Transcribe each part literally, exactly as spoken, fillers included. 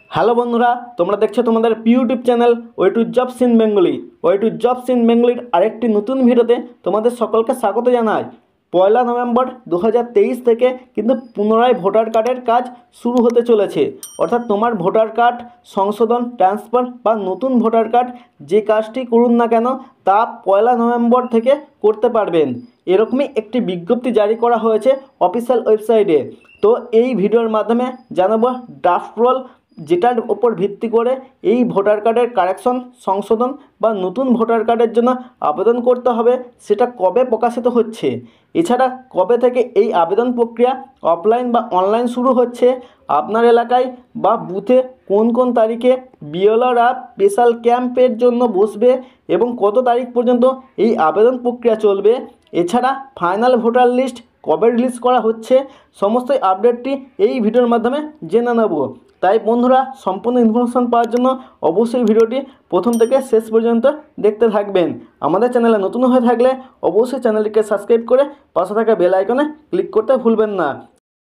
Hello বন্ধুরা, তোমরা দেখছো তোমাদের YouTube channel way to jobs in Bengali. Way to jobs in বেঙ্গলির আরেকটি নতুন ভিডিওতে তোমাদের সকলকে স্বাগত জানাই। পয়লা নভেম্বর দু হাজার তেইশ থেকে কিন্তু পুনরায় ভোটার কার্ডের কাজ শুরু হতে চলেছে। অর্থাৎ তোমার ভোটার কার্ড সংশোধন, ট্রান্সফার বা নতুন ভোটার কার্ড যে কাজটি করুন না কেন তা পয়লা নভেম্বর থেকে করতে পারবেন। এরকমই একটি বিজ্ঞপ্তি জারি করা হয়েছে অফিসিয়াল ওয়েবসাইটে। তো এই ভিডিওর মাধ্যমে জানাবো ড্রাফট রোল, যেটার ওপর ভিত্তি করে এই ভোটার কার্ডের কারেকশন, সংশোধন বা নতুন ভোটার কার্ডের জন্য আবেদন করতে হবে, সেটা কবে প্রকাশিত হচ্ছে, এছাড়া কবে থেকে এই আবেদন প্রক্রিয়া অফলাইন বা অনলাইন শুরু হচ্ছে, আপনার এলাকায় বা বুথে কোন কোন তারিখে বিএলআররা স্পেশাল ক্যাম্পের জন্য বসবে এবং কত তারিখ পর্যন্ত এই আবেদন প্রক্রিয়া চলবে, এছাড়া ফাইনাল ভোটার লিস্ট কবে রিলিজ করা হচ্ছে, সমস্ত আপডেটটি এই ভিডিওর মাধ্যমে জেনে নেব। তাই বন্ধুরা, সম্পূর্ণ ইনফরমেশন পাওয়ার জন্য অবশ্যই ভিডিওটি প্রথম থেকে শেষ পর্যন্ত দেখতে থাকবেন। আমাদের চ্যানেলে নতুন হয়ে থাকলে অবশ্যই চ্যানেলটিকে সাবস্ক্রাইব করে পাশে থাকা বেল আইকনে ক্লিক করতে ভুলবেন না।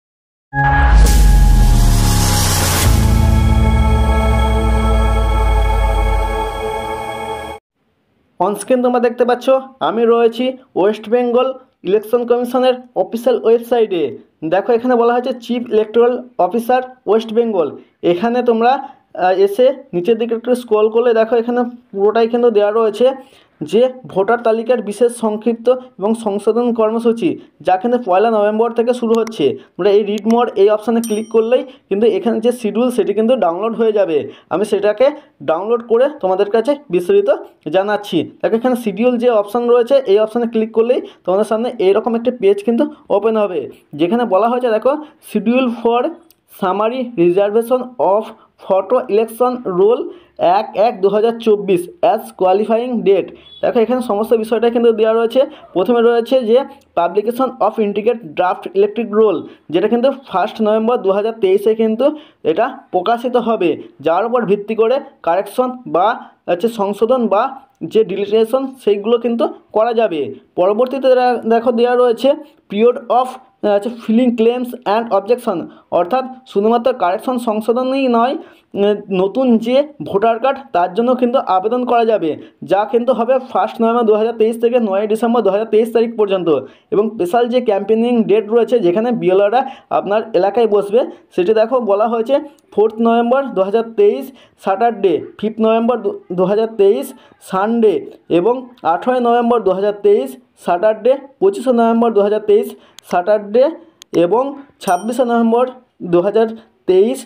অনস্ক্রিন তোমরা দেখতে পাচ্ছ আমি রয়েছি ওয়েস্ট বেঙ্গল ইলেকশন কমিশনের অফিসিয়াল ওয়েবসাইটে। দেখো, এখানে বলা হয়েছে chief electoral officer West Bengal. এখানে তোমরা এসে নিচের দিকে একটু স্ক্রল করলে দেখো এখানে পুরোটাই কিন্তু দেওয়া রয়েছে যে ভোটার তালিকার বিশেষ সংক্ষিপ্ত এবং সংশোধন কর্মসূচি, যা কিন্তু পয়লা নভেম্বর থেকে শুরু হচ্ছে। তোমরা এই রিড মোর এই অপশানে ক্লিক করলেই কিন্তু এখানে যে শিডিউল সেটি কিন্তু ডাউনলোড হয়ে যাবে। আমি সেটাকে ডাউনলোড করে তোমাদের কাছে বিস্তারিত জানাচ্ছি। দেখো, এখানে শিডিউল যে অপশান রয়েছে এই অপশানে ক্লিক করলেই তোমাদের সামনে এইরকম একটা পেজ কিন্তু ওপেন হবে, যেখানে বলা হয়েছে দেখো schedule for summary reservation of photo election roll এক এক দু হাজার চব্বিশ অ্যাজ কোয়ালিফাইং ডেট। দেখো, এখানে সমস্ত বিষয়টা কিন্তু দেওয়া রয়েছে। প্রথমে রয়েছে যে publication of integrate draft electric roll, যেটা কিন্তু ফার্স্ট নভেম্বর দু হাজার তেইশে কিন্তু এটা প্রকাশিত হবে, যার উপর ভিত্তি করে কারেকশন বা হচ্ছে সংশোধন বা যে ডিলিটেশন সেইগুলো কিন্তু করা যাবে। পরবর্তীতে দেখো দেওয়া রয়েছে পিরিয়ড অফ আছে ফিলিং ক্লেমস অ্যান্ড অবজেকশন, অর্থাৎ শুধুমাত্র কারেকশন সংশোধনই নয়, নতুন যে ভোটার কার্ড তার জন্য কিন্তু আবেদন করা যাবে, যা কিন্তু হবে ফার্স্ট নভেম্বর দু হাজার তেইশ থেকে নয় ডিসেম্বর দু হাজার তেইশ তারিখ পর্যন্ত। এবং স্পেশাল যে ক্যাম্পেনিং ডেট রয়েছে যেখানে বিএলআররা আপনার এলাকায় বসবে, সেটি দেখো বলা হয়েছে ফোর্থ নভেম্বর দু হাজার তেইশ স্যাটারডে, ফিফথ নভেম্বর দু হাজার তেইশ সানডে এবং আঠেরোই নভেম্বর দু হাজার তেইশ স্যাটারডে, পঁচিশে নভেম্বর দু হাজার তেইশ স্যাটারডে এবং ছাব্বিশে নভেম্বর দু হাজার তেইশ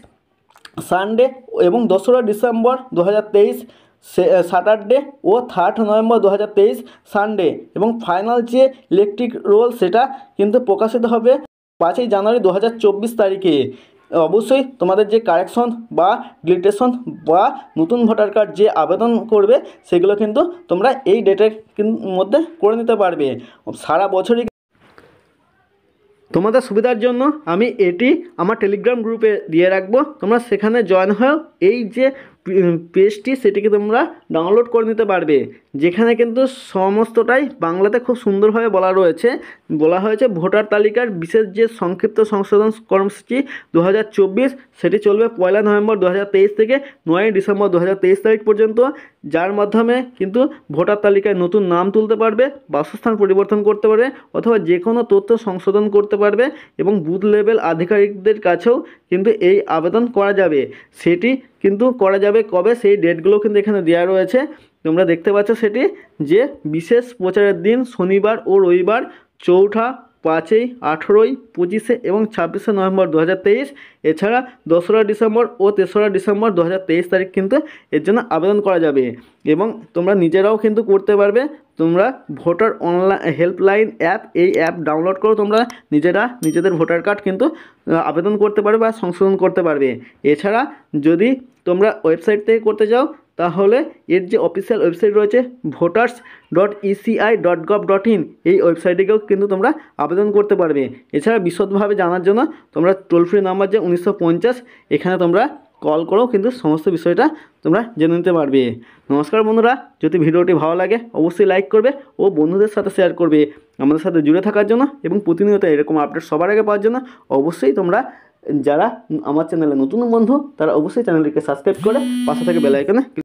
সানডে এবং দোসরা ডিসেম্বর দু হাজার তেইশ স্যাটারডে ও থার্ড নভেম্বর দু হাজার তেইশ সানডে। এবং ফাইনাল যে ইলেকট্রিক রোল সেটা কিন্তু প্রকাশিত হবে পাঁচই জানুয়ারি দু হাজার চব্বিশ তারিখে। অবশ্যই তোমাদের যে কারেকশন বা ডিলিটেশন বা নতুন ভোটার কার্ড যে আবেদন করবে সেগুলো কিন্তু তোমরা এই ডেটের মধ্যে করে নিতে পারবে। সারা বছরই তোমাদের সুবিধার জন্য আমি এটি আমার টেলিগ্রাম গ্রুপে দিয়ে রাখবো, তোমরা সেখানে জয়েন হও। এই যে পেজটি সেটিকে তোমরা ডাউনলোড করে নিতে পারবে, যেখানে কিন্তু সমস্তটাই বাংলাতে খুব সুন্দরভাবে বলা রয়েছে। বলা হয়েছে ভোটার তালিকার বিশেষ যে সংক্ষিপ্ত সংশোধন কর্মসূচি দু হাজার চব্বিশ সেটি চলবে পয়লা নভেম্বর দু হাজার তেইশ থেকে নয়ই ডিসেম্বর দু হাজার তেইশ তারিখ পর্যন্ত, যার মাধ্যমে কিন্তু ভোটার তালিকায় নতুন নাম তুলতে পারবে, বাসস্থান পরিবর্তন করতে পারবে অথবা যে কোনো তথ্য সংশোধন করতে পারবে এবং বুথ লেভেল আধিকারিকদের কাছেও কিন্তু এই আবেদন করা যাবে। সেটি কিন্তু করা যাবে কবে, সেই ডেটগুলো কিন্তু এখানে দেওয়া রয়েছে। তোমরা দেখতে পাচ্ছ সেটি যে বিশেষ প্রচারের দিন শনিবার ও রবিবার চৌঠা, পাঁচই, আঠেরোই, পঁচিশে এবং ছাব্বিশে নভেম্বর দু হাজার তেইশ, এছাড়া দোসরা ডিসেম্বর ও তেসরা ডিসেম্বর দু হাজার তেইশ তারিখ কিন্তু এর জন্য আবেদন করা যাবে। এবং তোমরা নিজেরাও কিন্তু করতে পারবে। তোমরা ভোটার অনলাইন হেল্পলাইন অ্যাপ, এই অ্যাপ ডাউনলোড করো, তোমরা নিজেরা নিজেদের ভোটার কার্ড কিন্তু আবেদন করতে পারবে বা সংশোধন করতে পারবে। এছাড়া যদি তোমরা ওয়েবসাইট থেকে করতে চাও তাহলে এর যে অফিসিয়াল ওয়েবসাইট রয়েছে voters dot ECI dot gov dot in, এই ওয়েবসাইটেও কিন্তু তোমরা আবেদন করতে পারবে। এছাড়া বিশদভাবে জানার জন্য তোমরা টোল ফ্রি নাম্বার যে উনিশশো পঞ্চাশ এখানে তোমরা কল করেও কিন্তু সমস্ত বিষয়টা তোমরা জেনে নিতে পারবে। নমস্কার বন্ধুরা, যদি ভিডিওটি ভালো লাগে অবশ্যই লাইক করবে ও বন্ধুদের সাথে শেয়ার করবে। আমাদের সাথে জুড়ে থাকার জন্য এবং প্রতিনিয়ত এরকম আপডেট সবার আগে পাওয়ার জন্য অবশ্যই তোমরা যারা আমার চ্যানেলে নতুন বন্ধু তারা অবশ্যই চ্যানেলটিকে সাবস্ক্রাইব করে পাশে থেকে বেল আইকনে